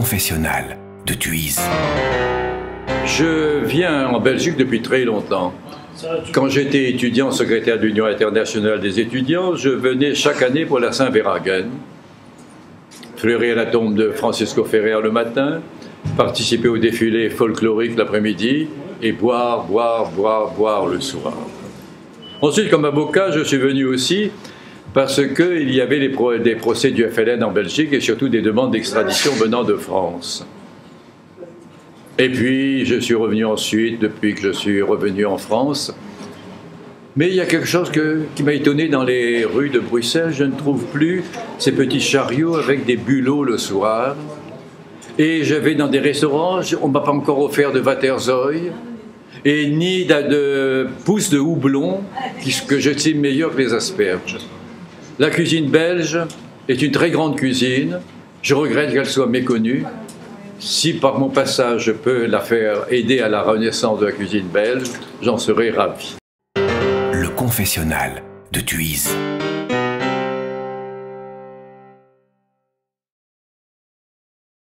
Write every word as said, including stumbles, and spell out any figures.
confessionnal de Thuise. Je viens en Belgique depuis très longtemps. Quand j'étais étudiant secrétaire de l'Union internationale des étudiants, je venais chaque année pour la Saint-Verhagen, fleurir la tombe de Francisco Ferrer le matin, participer au défilé folklorique l'après-midi et boire, boire, boire, boire le soir. Ensuite, comme avocat, je suis venu aussi parce qu'il y avait les pro des procès du F L N en Belgique et surtout des demandes d'extradition venant de France. Et puis, je suis revenu ensuite, depuis que je suis revenu en France. Mais il y a quelque chose que, qui m'a étonné dans les rues de Bruxelles. Je ne trouve plus ces petits chariots avec des bulots le soir. Et je vais dans des restaurants, on ne m'a pas encore offert de Waterzooi, et ni de, de pousses de houblon, que j'estime meilleur que les asperges. La cuisine belge est une très grande cuisine. Je regrette qu'elle soit méconnue. Si par mon passage je peux la faire aider à la renaissance de la cuisine belge, j'en serai ravi. Le confessionnal de Thuise.